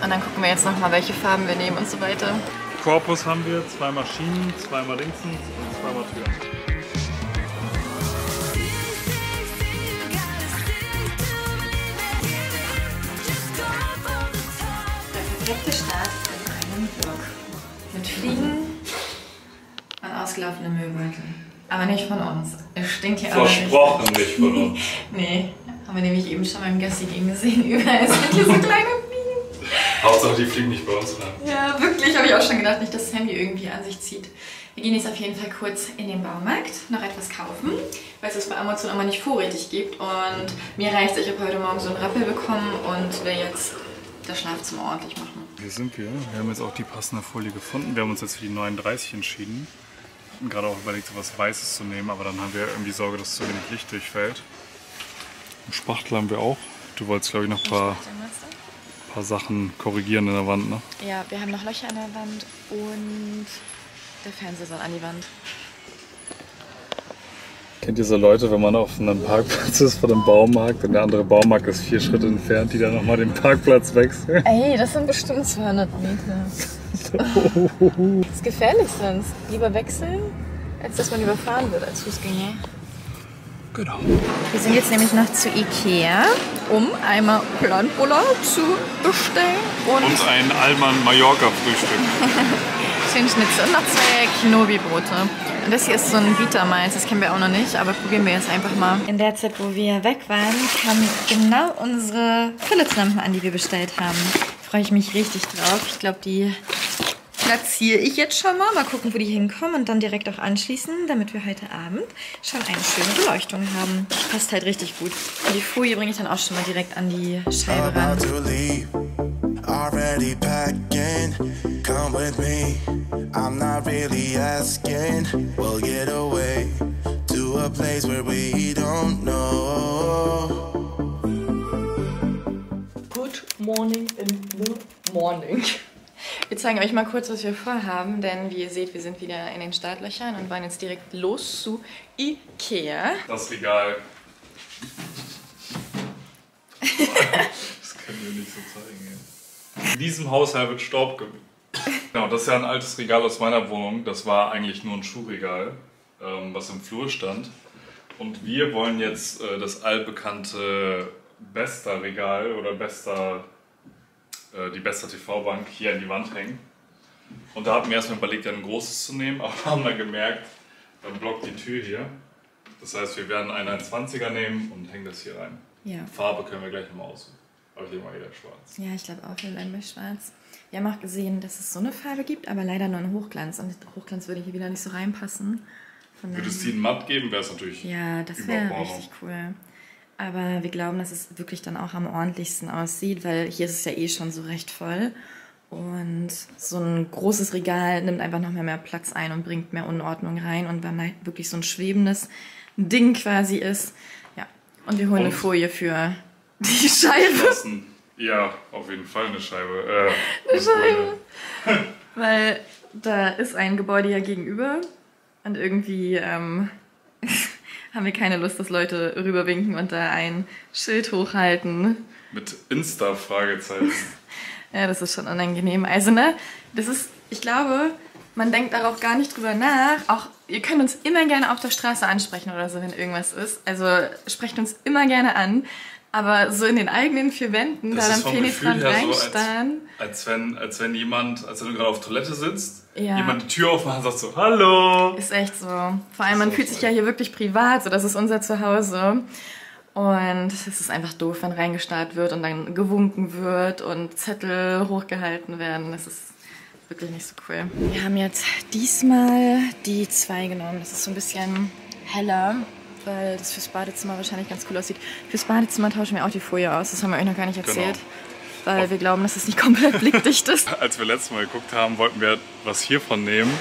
und dann gucken wir jetzt nochmal, welche Farben wir nehmen und so weiter. Korpus haben wir, 2 Maschinen, 2 Dingsens und 2 Türen. Der perfekte Start in einem Vlog. Mit Fliegen und ausgelaufenen Müllbeutel. Aber nicht von uns. Es stinkt hier aber nicht. Versprochen nicht von uns. Nee, haben wir nämlich eben schon beim Gassi gesehen. Überall sind hier so kleine Fliegen. Hauptsache die fliegen nicht bei uns rein. Ja, wirklich, habe ich auch schon gedacht, nicht, dass Sam die irgendwie an sich zieht. Wir gehen jetzt auf jeden Fall kurz in den Baumarkt, noch etwas kaufen, weil es das bei Amazon immer nicht vorrätig gibt. Und mir reicht es, ich habe heute Morgen so einen Rappel bekommen und will jetzt das Schlafzimmer ordentlich machen. Hier sind wir. Wir haben jetzt auch die passende Folie gefunden. Wir haben uns jetzt für die 39 entschieden. Wir haben gerade auch überlegt, so was Weißes zu nehmen, aber dann haben wir irgendwie Sorge, dass zu wenig Licht durchfällt. Einen Spachtel haben wir auch. Du wolltest, glaube ich, noch ein paar Sachen korrigieren in der Wand, ne? Ja, wir haben noch Löcher an der Wand und der Fernseher soll an die Wand. Kennt ihr so Leute, wenn man auf einem Parkplatz ist vor dem Baumarkt und der andere Baumarkt ist 4 Schritte entfernt, die dann nochmal den Parkplatz wechseln? Ey, das sind bestimmt 200 Meter. Das ist gefährlich sonst. Lieber wechseln, als dass man überfahren wird als Fußgänger. Genau. Wir sind jetzt nämlich noch zu Ikea, um einmal Planbuller zu bestellen und ein Alman Mallorca Frühstück. schön Schnitzel und noch 2 Knobi-Brote. Und das hier ist so ein Vita-Mais, das kennen wir auch noch nicht, aber probieren wir jetzt einfach mal. In der Zeit, wo wir weg waren, kamen genau unsere Philips-Lampen an, die wir bestellt haben. Freue ich mich richtig drauf. Ich glaube, die platziere ich jetzt schon mal. Mal gucken, wo die hinkommen und dann direkt auch anschließen, damit wir heute Abend schon eine schöne Beleuchtung haben. Passt halt richtig gut. Und die Folie bringe ich dann auch schon mal direkt an die Scheibe ran. Already packing, come with me. I'm not really asking. We'll get away to a place where we don't know. Good morning in the morning. Wir zeigen euch mal kurz, was wir vorhaben, denn wie ihr seht, wir sind wieder in den Startlöchern und wollen jetzt direkt los zu Ikea. Das Regal. Das können wir nicht so zeigen. In diesem Haushalt wird Staub gewischt. Genau, das ist ja ein altes Regal aus meiner Wohnung. Das war eigentlich nur ein Schuhregal, was im Flur stand. Und wir wollen jetzt das altbekannte Besta-Regal oder die Besta TV-Bank hier an die Wand hängen. Und da hatten wir erstmal überlegt, ein großes zu nehmen, aber haben dann gemerkt, dann blockt die Tür hier. Das heißt, wir werden einen 1,20er nehmen und hängen das hier rein. Ja. Farbe können wir gleich nochmal aussuchen. Aber ich nehme mal wieder schwarz. Ja, ich glaube auch, wir bleiben bei schwarz. Wir haben auch gesehen, dass es so eine Farbe gibt, aber leider nur in Hochglanz. Und Hochglanz würde hier wieder nicht so reinpassen. Würde es die in matt geben, wäre es natürlich. Ja, das wäre richtig cool. Aber wir glauben, dass es wirklich dann auch am ordentlichsten aussieht, weil hier ist es ja eh schon so recht voll. Und so ein großes Regal nimmt einfach noch mehr Platz ein und bringt mehr Unordnung rein. Und wenn da wirklich so ein schwebendes Ding quasi ist. Ja, und wir holen eine Folie für die Scheibe. Ja, auf jeden Fall eine Scheibe. Eine Scheibe. Weil da ist ein Gebäude ja gegenüber. Und irgendwie haben wir keine Lust, dass Leute rüberwinken und da ein Schild hochhalten. Mit Insta-Fragezeichen. Ja, das ist schon unangenehm. Also, ne, das ist, ich glaube, man denkt darauf gar nicht drüber nach. Auch, ihr könnt uns immer gerne auf der Straße ansprechen oder so, wenn irgendwas ist. Also, sprecht uns immer gerne an. Aber so in den eigenen 4 Wänden, das da dann penetrant reinstarren. So, als wenn du gerade auf Toilette sitzt, ja, jemand die Tür aufmacht und sagt so, hallo. Ist echt so. Vor allem, man fühlt sich ja hier wirklich privat, so das ist unser Zuhause. Und es ist einfach doof, wenn reingestarrt wird und dann gewunken wird und Zettel hochgehalten werden. Das ist wirklich nicht so cool. Wir haben jetzt diesmal die 2 genommen. Das ist so ein bisschen heller, weil das fürs Badezimmer wahrscheinlich ganz cool aussieht. Fürs Badezimmer tauschen wir auch die Folie aus. Das haben wir euch noch gar nicht erzählt. Genau. Weil wir glauben, dass es nicht komplett blickdicht ist. Als wir letztes Mal geguckt haben, wollten wir was hiervon nehmen.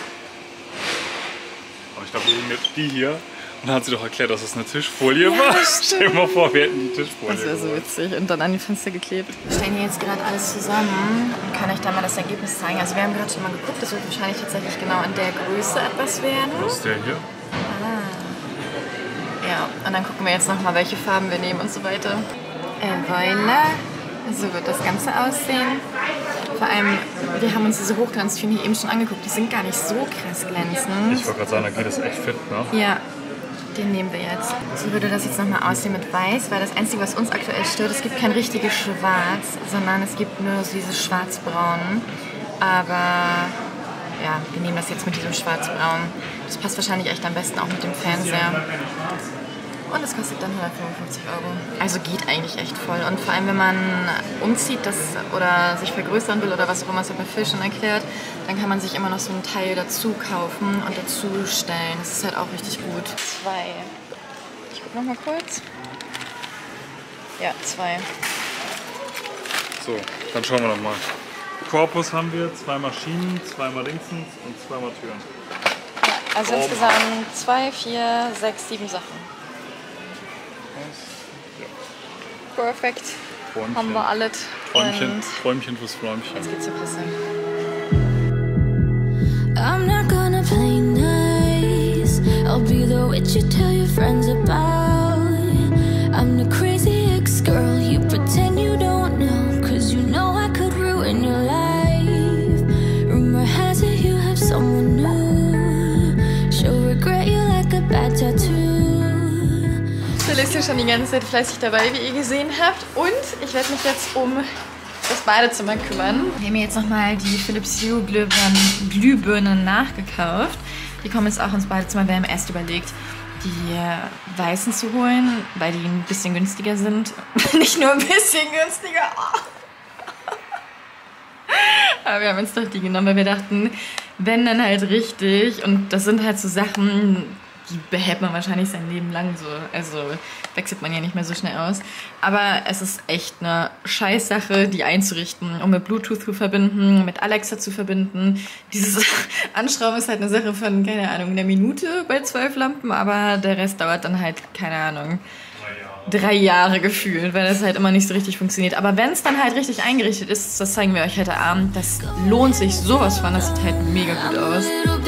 Aber ich glaube, wir nehmen jetzt die hier. Und dann hat sie doch erklärt, dass das eine Tischfolie war. Stell dir mal vor, wir hätten die Tischfolie. Das wäre so witzig. Und dann an die Fenster geklebt. Wir stellen hier jetzt gerade alles zusammen und kann euch da mal das Ergebnis zeigen. Also wir haben gerade schon mal geguckt, das wird wahrscheinlich tatsächlich genau in der Größe etwas werden. Was ist der hier? Ja, und dann gucken wir jetzt nochmal, welche Farben wir nehmen und so weiter. Voilà. So wird das Ganze aussehen. Vor allem, wir haben uns diese Hochglanztüren hier eben schon angeguckt. Die sind gar nicht so krass glänzend. Ich wollte gerade sagen, da geht es echt fit, ne? Ja, den nehmen wir jetzt. So würde das jetzt nochmal aussehen mit Weiß, weil das Einzige, was uns aktuell stört, es gibt kein richtiges Schwarz, sondern es gibt nur so dieses Schwarzbraun. Aber ja, wir nehmen das jetzt mit diesem Schwarzbraun. Das passt wahrscheinlich echt am besten auch mit dem Fernseher. Und es kostet dann 155 €. Also geht eigentlich echt voll. Und vor allem, wenn man umzieht oder sich vergrößern will oder was auch immer, es hat mir Phil schon erklärt, dann kann man sich immer noch so einen Teil dazu kaufen und dazu stellen. Das ist halt auch richtig gut. 2. Ich guck noch mal kurz. Ja, 2. So, dann schauen wir noch mal. Korpus haben wir, 2 Maschinen, 2 Dingsens und 2 Türen. Ja, also insgesamt 2, 4, 6, 7 Sachen. Ja. Perfekt. Träumchen. Haben wir alles. Träumchen fürs Fläumchen. Jetzt geht's zur Kasse. I'm not gonna play nice. I'll be the witch you tell your friends about. I'm the crazy ex-girl you pretend you don't know, 'cause you know I could ruin your life. Rumor has it you have someone new. She'll regret you like a bad tattoo. Phil ist ja schon die ganze Zeit fleißig dabei, wie ihr gesehen habt. Und ich werde mich jetzt um das Badezimmer kümmern. Wir haben jetzt nochmal die Philips Hue Glühbirnen nachgekauft. Die kommen jetzt auch ins Badezimmer. Wir haben erst überlegt, die weißen zu holen, weil die ein bisschen günstiger sind. Nicht nur ein bisschen günstiger. Aber wir haben uns doch die genommen, weil wir dachten, wenn dann halt richtig. Und das sind halt so Sachen, die behält man wahrscheinlich sein Leben lang so. Also wechselt man ja nicht mehr so schnell aus. Aber es ist echt eine Scheißsache, die einzurichten, um mit Bluetooth zu verbinden, mit Alexa zu verbinden. Dieses Anschrauben ist halt eine Sache von, keine Ahnung, einer Minute bei 12 Lampen, aber der Rest dauert dann halt, keine Ahnung, 3 Jahre gefühlt, weil das halt immer nicht so richtig funktioniert. Aber wenn es dann halt richtig eingerichtet ist, das zeigen wir euch heute Abend, das lohnt sich sowas von, das sieht halt mega gut aus.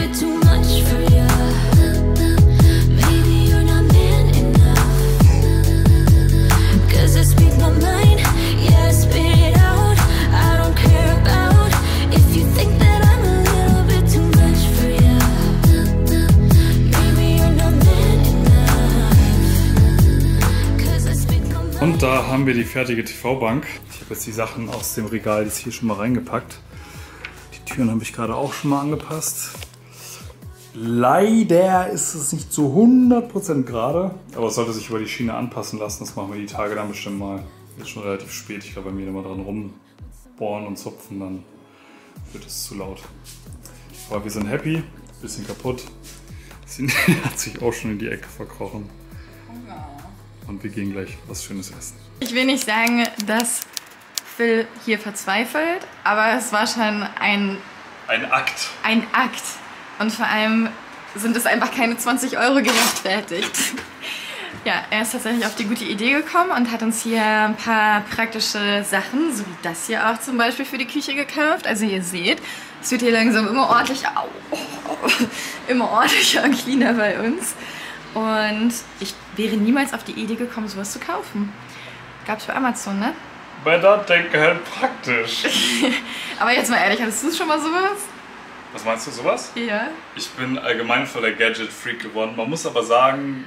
Und da haben wir die fertige TV-Bank. Ich habe jetzt die Sachen aus dem Regal jetzt hier schon mal reingepackt. Die Türen habe ich gerade auch schon mal angepasst. Leider ist es nicht zu 100% gerade, aber es sollte sich über die Schiene anpassen lassen. Das machen wir die Tage dann bestimmt mal. Ist schon relativ spät. Ich glaube, wenn wir da mal dran rumbohren und zupfen, dann wird es zu laut. Aber wir sind happy. Bisschen kaputt. Sie hat sich auch schon in die Ecke verkrochen. Und wir gehen gleich was Schönes essen. Ich will nicht sagen, dass Phil hier verzweifelt, aber es war schon ein Akt. Ein Akt. Und vor allem sind es einfach keine 20 € gerechtfertigt. Ja, er ist tatsächlich auf die gute Idee gekommen und hat uns hier ein paar praktische Sachen, so wie das hier auch zum Beispiel für die Küche gekauft. Also ihr seht, es wird hier langsam immer ordentlich, immer ordentlicher und cleaner bei uns. Und ich wäre niemals auf die Idee gekommen, sowas zu kaufen. Gab's bei Amazon, ne? Bei das denke halt praktisch. Aber jetzt mal ehrlich, hattest du schon mal sowas? Was meinst du, sowas? Ja. Ich bin allgemein voll der Gadget-Freak geworden. Man muss aber sagen,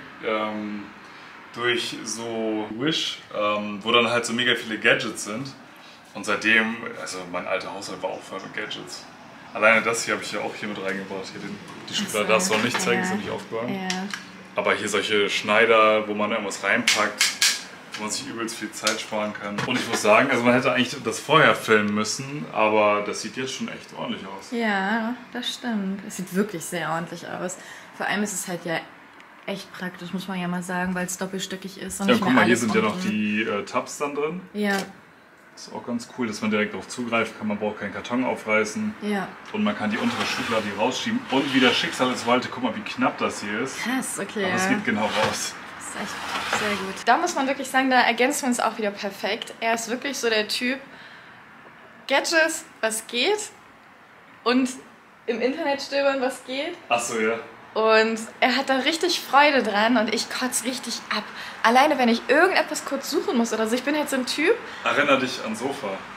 durch so Wish, wo dann halt so mega viele Gadgets sind. Und seitdem, also mein alter Haushalt war auch voll mit Gadgets. Alleine das hier habe ich ja auch hier mit reingebracht. Hier die Schublade darfst du auch nicht zeigen, ist ja nicht aufgeräumt. Ja. Aber hier solche Schneider, wo man irgendwas reinpackt, wo man sich übelst viel Zeit sparen kann. Und ich muss sagen, also man hätte eigentlich das vorher filmen müssen, aber das sieht jetzt schon echt ordentlich aus. Ja, das stimmt. Es sieht wirklich sehr ordentlich aus. Vor allem ist es halt ja echt praktisch, muss man ja mal sagen, weil es doppelstöckig ist. Und Ja, nicht guck mehr mal, hier alles sind ja noch unten. die Tabs dann drin. Ja, Das ist auch ganz cool, dass man direkt darauf zugreifen kann. Man braucht keinen Karton aufreißen. ja. Und man kann die untere Schublade hier rausschieben. Und wie das Schicksal es wollte, guck mal, wie knapp das hier ist. Krass, okay. Aber es geht genau raus. Das ist echt sehr gut. Da muss man wirklich sagen, da ergänzen wir uns auch wieder perfekt. Er ist wirklich so der Typ, Gadgets, was geht, und im Internet stöbern, was geht. Achso, ja. Und er hat da richtig Freude dran und ich kotze richtig ab. Alleine, wenn ich irgendetwas kurz suchen muss oder so. Ich bin halt so ein Typ. Erinner dich an Sofa.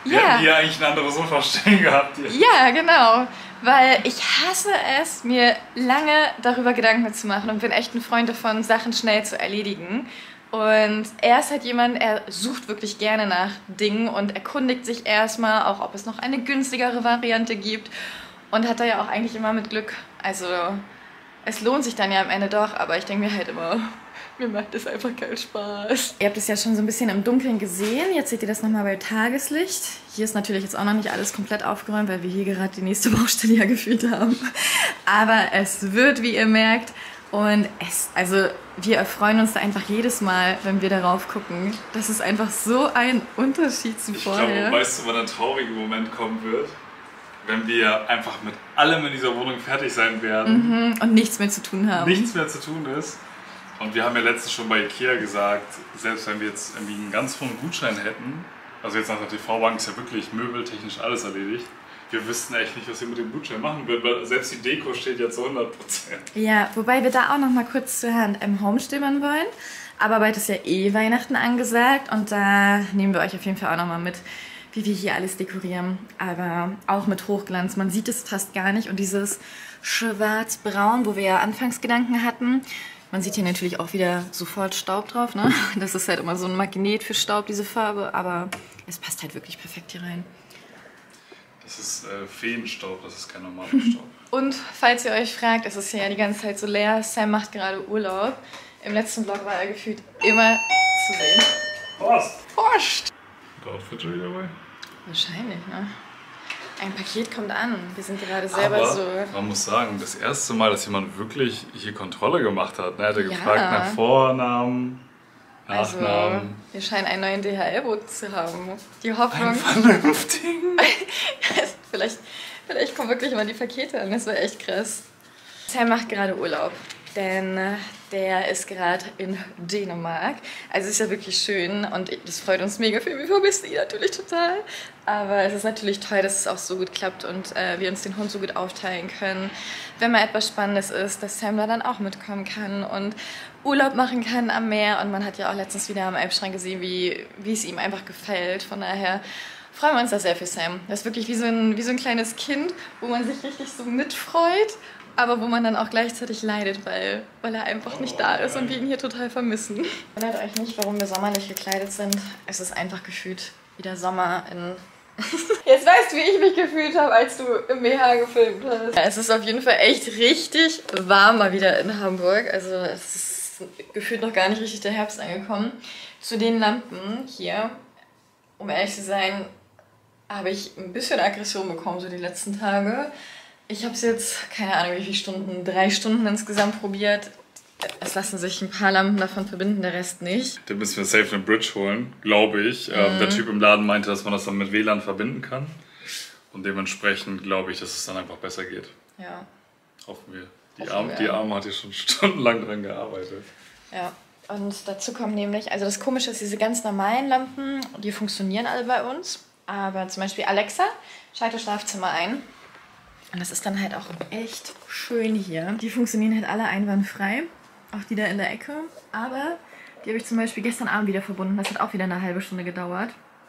Wir hätten hier eigentlich ein anderes Sofa stehen gehabt. Hier. Ja, genau. Weil ich hasse es, mir lange darüber Gedanken zu machen und bin echt ein Freund davon, Sachen schnell zu erledigen. Und er ist halt jemand, er sucht wirklich gerne nach Dingen und erkundigt sich erstmal, auch ob es noch eine günstigere Variante gibt. Und hat da ja auch eigentlich immer mit Glück. Also es lohnt sich dann ja am Ende doch, aber ich denke mir halt immer, mir macht das einfach keinen Spaß. Ihr habt es ja schon so ein bisschen im Dunkeln gesehen, jetzt seht ihr das nochmal bei Tageslicht. Hier ist natürlich jetzt auch noch nicht alles komplett aufgeräumt, weil wir hier gerade die nächste Baustelle ja gefühlt haben. Aber es wird, wie ihr merkt, und also wir erfreuen uns da einfach jedes Mal, wenn wir darauf gucken. Das ist einfach so ein Unterschied zu vorher. Ich glaube, weißt du, wann ein trauriger Moment kommen wird? Wenn wir einfach mit allem in dieser Wohnung fertig sein werden. Und nichts mehr zu tun haben. Nichts mehr zu tun ist. Und wir haben ja letztens schon bei Ikea gesagt, selbst wenn wir jetzt irgendwie einen ganz hohen Gutschein hätten, also jetzt nach der TV-Bank ist ja wirklich möbeltechnisch alles erledigt, wir wüssten echt nicht, was wir mit dem Gutschein machen würden, weil selbst die Deko steht ja zu 100%. Ja, wobei wir da auch noch mal kurz zur H&M stöbern wollen. Aber bald ist ja Weihnachten angesagt und da nehmen wir euch auf jeden Fall auch noch mal mit, wie wir hier alles dekorieren. Aber auch mit Hochglanz, man sieht es fast gar nicht. Und dieses schwarz-braun, wo wir ja Anfangsgedanken hatten, man sieht hier natürlich auch wieder sofort Staub drauf, ne? Das ist halt immer so ein Magnet für Staub, diese Farbe, aber es passt halt wirklich perfekt hier rein. Das ist Feenstaub, das ist kein normaler Staub. Und falls ihr euch fragt, es ist ja die ganze Zeit so leer, Sam macht gerade Urlaub. Im letzten Vlog war er gefühlt immer zu sehen. Post! Outfit schon wieder dabei? Wahrscheinlich, ne? Ein Paket kommt an. Wir sind gerade selber aber so... man muss sagen, das erste Mal, dass jemand wirklich hier Kontrolle gemacht hat. Ne? Er hat gefragt nach Vornamen, Nachnamen. Also, wir scheinen einen neuen DHL-Boten zu haben. Die Hoffnung... Ein vernünftigen. vielleicht kommen wirklich mal die Pakete an. Das wäre echt krass. Sam macht gerade Urlaub. Denn der ist gerade in Dänemark. Also es ist ja wirklich schön und das freut uns mega viel. Wir vermissen ihn natürlich total. Aber es ist natürlich toll, dass es auch so gut klappt und wir uns den Hund so gut aufteilen können. Wenn mal etwas Spannendes ist, dass Sam da dann auch mitkommen kann und Urlaub machen kann am Meer. Und man hat ja auch letztens wieder am Elbstrand gesehen, wie es ihm einfach gefällt. Von daher freuen wir uns da sehr für Sam. Das ist wirklich wie so ein kleines Kind, wo man sich richtig so mitfreut. Aber wo man dann auch gleichzeitig leidet, weil er einfach nicht da ist und wir ihn hier total vermissen. Wundert euch nicht, warum wir sommerlich gekleidet sind. Es ist einfach gefühlt wieder Sommer in... Jetzt weißt du, wie ich mich gefühlt habe, als du im BH gefilmt hast. Ja, es ist auf jeden Fall echt richtig warm mal wieder in Hamburg. Also es ist gefühlt noch gar nicht richtig der Herbst angekommen. Zu den Lampen hier, um ehrlich zu sein, habe ich ein bisschen Aggression bekommen so die letzten Tage. Ich habe es jetzt, keine Ahnung wie viele Stunden, 3 Stunden insgesamt probiert. Es lassen sich ein paar Lampen davon verbinden, der Rest nicht. Da müssen wir safe eine Bridge holen, glaube ich. Der Typ im Laden meinte, dass man das dann mit WLAN verbinden kann. Und dementsprechend glaube ich, dass es dann einfach besser geht. Ja. Hoffen wir. Die Arme hat hier schon stundenlang dran gearbeitet. Ja. Und dazu kommen nämlich, also das Komische ist, diese ganz normalen Lampen, die funktionieren alle bei uns. Aber zum Beispiel Alexa schaltet Schlafzimmer ein. Und das ist dann halt auch echt schön hier. Die funktionieren halt alle einwandfrei. Auch die da in der Ecke. Aber die habe ich zum Beispiel gestern Abend wieder verbunden. Das hat auch wieder eine halbe Stunde gedauert.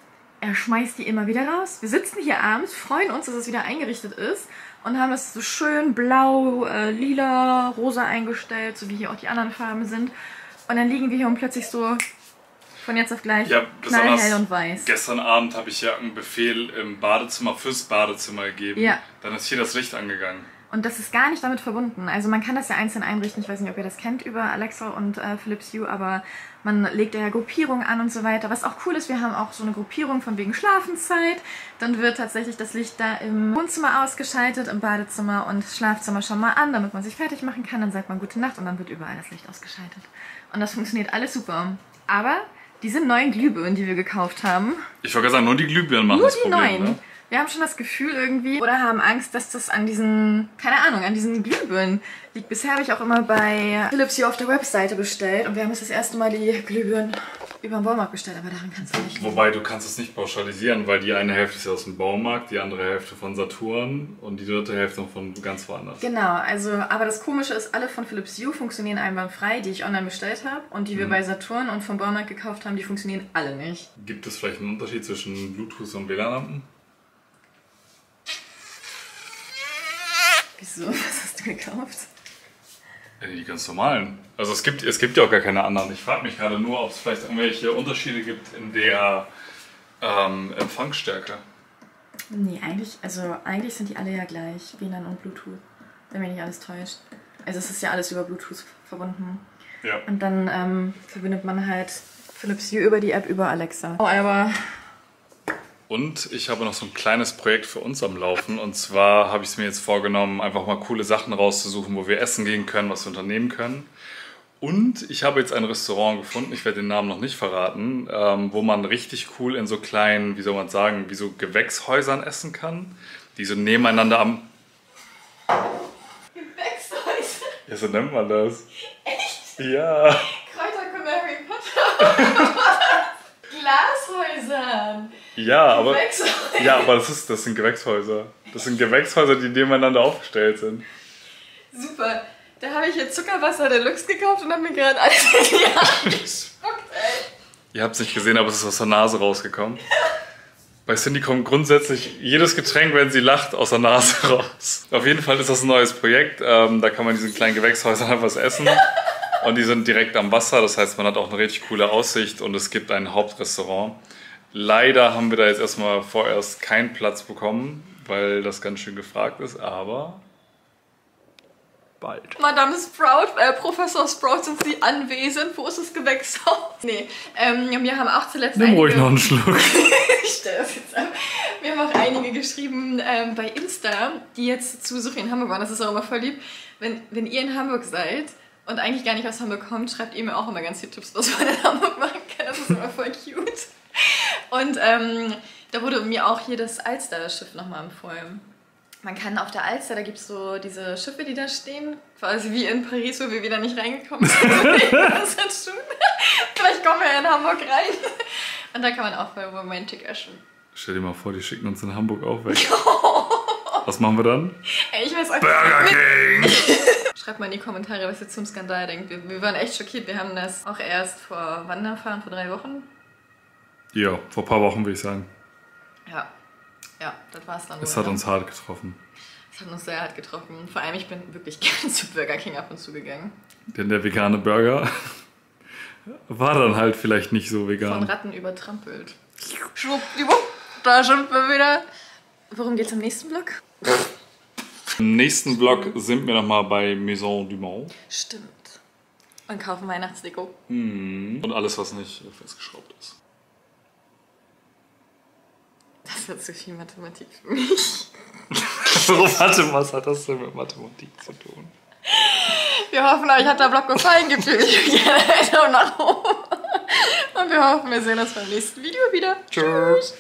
Er schmeißt die immer wieder raus. Wir sitzen hier abends, freuen uns, dass es wieder eingerichtet ist. Und haben das so schön blau, lila, rosa eingestellt. So wie hier auch die anderen Farben sind. Und dann liegen wir hier und plötzlich so... Von jetzt auf gleich knallhell und weiß. Gestern Abend habe ich ja einen Befehl im Badezimmer fürs Badezimmer gegeben. Ja. Dann ist hier das Licht angegangen. Und das ist gar nicht damit verbunden. Also man kann das ja einzeln einrichten. Ich weiß nicht, ob ihr das kennt über Alexa und Philips Hue, aber man legt ja Gruppierungen an und so weiter. Was auch cool ist, wir haben auch so eine Gruppierung von wegen Schlafenszeit. Dann wird tatsächlich das Licht da im Wohnzimmer ausgeschaltet, im Badezimmer und Schlafzimmer schon mal an, damit man sich fertig machen kann. Dann sagt man Gute Nacht und dann wird überall das Licht ausgeschaltet. Und das funktioniert alles super. Aber diese neuen Glühbirnen, die wir gekauft haben. Ich wollte gerade sagen, nur die Glühbirnen machen das Problem. Nur die neuen. Ne? Wir haben schon das Gefühl irgendwie, oder haben Angst, dass das an diesen, keine Ahnung, an diesen Glühbirnen Bisher habe ich auch immer bei Philips Hue auf der Webseite bestellt und wir haben jetzt das erste Mal die Glühbirnen über den Baumarkt bestellt, aber daran kannst du nicht. Wobei, du kannst es nicht pauschalisieren, weil die eine Hälfte ist ja aus dem Baumarkt, die andere Hälfte von Saturn und die dritte Hälfte noch von ganz woanders. Genau, also, aber das Komische ist, alle von Philips Hue funktionieren einwandfrei, die ich online bestellt habe und die wir bei Saturn und vom Baumarkt gekauft haben, die funktionieren alle nicht. Gibt es vielleicht einen Unterschied zwischen Bluetooth und WLAN-Lampen? Wieso? Was hast du gekauft? Die ganz normalen. Also es gibt ja auch gar keine anderen. Ich frage mich gerade nur, ob es vielleicht irgendwelche Unterschiede gibt in der Empfangsstärke. Nee, eigentlich sind die alle ja gleich, WLAN und Bluetooth, wenn mich nicht alles täuscht. Also es ist ja alles über Bluetooth verbunden. Ja. Und dann verbindet man halt Philips Hue über die App über Alexa. Aber Und ich habe noch so ein kleines Projekt für uns am Laufen. Und zwar habe ich es mir jetzt vorgenommen, einfach mal coole Sachen rauszusuchen, wo wir essen gehen können, was wir unternehmen können. Und ich habe jetzt ein Restaurant gefunden, ich werde den Namen noch nicht verraten, wo man richtig cool in so kleinen, wie soll man sagen, wie so Gewächshäusern essen kann, die so nebeneinander am... Gewächshäuser? Ja, so nennt man das. Echt? Ja. Kräuter kommen Harry Potter. Glashäusern. Ja, aber Gewächshäuser. das sind Gewächshäuser. Das sind Gewächshäuser, die nebeneinander aufgestellt sind. Super. Da habe ich jetzt Zuckerwasser Deluxe gekauft und habe mir gerade alles in die Hand gespuckt, ey. Ihr habt es nicht gesehen, aber es ist aus der Nase rausgekommen. Bei Cindy kommt grundsätzlich jedes Getränk, wenn sie lacht, aus der Nase raus. Auf jeden Fall ist das ein neues Projekt. Da kann man in diesen kleinen Gewächshäusern halt was essen. Und die sind direkt am Wasser, das heißt, man hat auch eine richtig coole Aussicht und es gibt ein Hauptrestaurant. Leider haben wir da jetzt erstmal vorerst keinen Platz bekommen, weil das ganz schön gefragt ist, aber bald. Madame Sprout, Professor Sprout, sind Sie anwesend? Wo ist das Gewächshaus? Nee, wir haben auch zuletzt Nimm ruhig noch einen Schluck. Ich stelle das jetzt ab. Wir haben auch einige geschrieben bei Insta, die jetzt zu Besuch in Hamburg waren. Das ist auch immer voll lieb. Wenn ihr in Hamburg seid und eigentlich gar nicht aus Hamburg kommt, schreibt ihr mir auch immer ganz viele Tipps, was man in Hamburg machen kann. Das ist immer voll cute. Und da wurde mir auch hier das Alster-Schiff nochmal empfohlen. Man kann auf der Alster, da gibt es so diese Schiffe, die da stehen, quasi wie in Paris, wo wir wieder nicht reingekommen sind. Vielleicht kommen wir ja in Hamburg rein. Und da kann man auch bei Romantic essen. Stell dir mal vor, die schicken uns in Hamburg auch weg. Was machen wir dann? Ey, ich weiß auch Burger King! Schreibt mal in die Kommentare, was ihr zum Skandal denkt. Wir waren echt schockiert. Wir haben das auch erst vor, wann erfahren? Vor 3 Wochen? Ja, vor ein paar Wochen würde ich sagen. Ja, das war's dann. Es hat uns hart getroffen. Es hat uns sehr hart getroffen. Vor allem, ich bin wirklich gerne zu Burger King ab und zu gegangen. Denn der vegane Burger war dann halt vielleicht nicht so vegan. Von Ratten übertrampelt. Schwuppdiwupp, da sind wir wieder. Worum geht's im nächsten Vlog? Im nächsten Vlog sind wir nochmal bei Maison du Monde. Stimmt. Und kaufen Weihnachtsdeko. Und alles, was nicht festgeschraubt ist. Das wird zu viel Mathematik für mich. Was hat das denn mit Mathematik zu tun? Wir hoffen, euch hat der Vlog gefallen. Gebt mir gerne einen Daumen nach oben. Und wir hoffen, wir sehen uns beim nächsten Video wieder. Tschüss.